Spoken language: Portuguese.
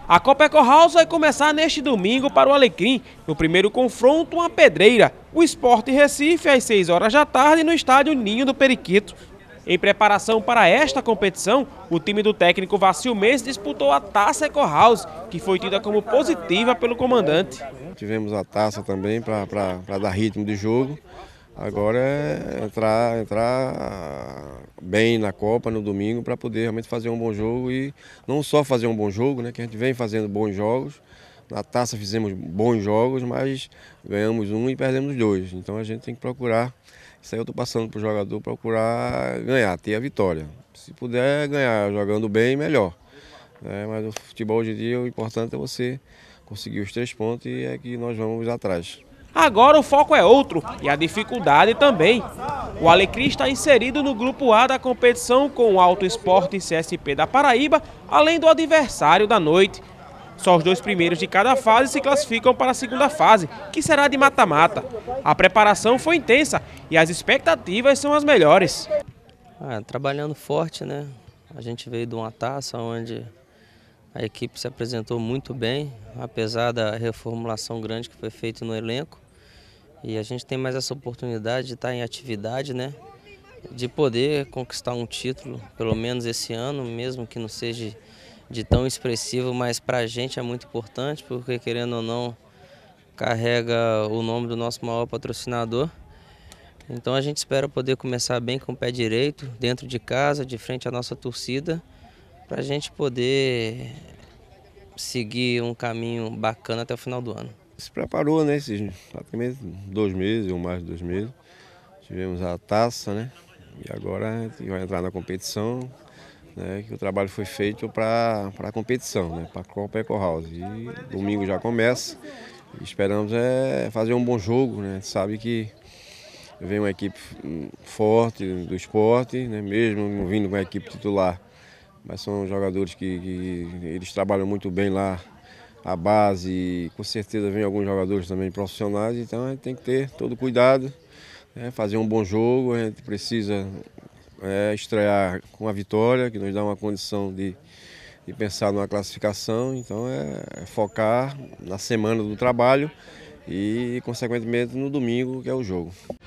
A Copa Eco House vai começar neste domingo para o Alecrim. No primeiro confronto, uma pedreira. O Sport Recife às 6 horas da tarde no estádio Ninho do Periquito. Em preparação para esta competição, o time do técnico Vacil Mendes disputou a Taça Eco House, que foi tida como positiva pelo comandante. Tivemos a taça também para dar ritmo de jogo. Agora é entrar bem na Copa no domingo para poder realmente fazer um bom jogo e não só fazer um bom jogo, né, que a gente vem fazendo bons jogos. Na taça fizemos bons jogos, mas ganhamos um e perdemos dois. Então a gente tem que procurar, isso aí eu estou passando para o jogador, procurar ganhar, ter a vitória. Se puder ganhar jogando bem, melhor. Mas o futebol hoje em dia o importante é você conseguir os 3 pontos e é que nós vamos atrás. Agora o foco é outro e a dificuldade também. O Alecrim está inserido no grupo A da competição com o Alto Esporte e CSP da Paraíba, além do adversário da noite. Só os 2 primeiros de cada fase se classificam para a segunda fase, que será de mata-mata. A preparação foi intensa e as expectativas são as melhores. Trabalhando forte, né? A gente veio de uma taça onde a equipe se apresentou muito bem, apesar da reformulação grande que foi feita no elenco. E a gente tem mais essa oportunidade de estar em atividade, né? De poder conquistar um título, pelo menos esse ano, mesmo que não seja de tão expressivo, mas para a gente é muito importante, porque querendo ou não, carrega o nome do nosso maior patrocinador. Então a gente espera poder começar bem com o pé direito, dentro de casa, de frente à nossa torcida, para a gente poder seguir um caminho bacana até o final do ano. Se preparou, né, esses praticamente 2 meses ou mais de 2 meses. Tivemos a taça, né, e agora a gente vai entrar na competição, né, que o trabalho foi feito para a competição, né, para a Copa Eco House. E domingo já começa e esperamos fazer um bom jogo, né, a gente sabe que vem uma equipe forte do esporte, né, mesmo vindo com a equipe titular. Mas são jogadores que eles trabalham muito bem lá, a base, com certeza vem alguns jogadores também profissionais, então a gente tem que ter todo cuidado, fazer um bom jogo, a gente precisa estrear com a vitória, que nos dá uma condição de pensar numa classificação, então é focar na semana do trabalho e, consequentemente, no domingo, que é o jogo.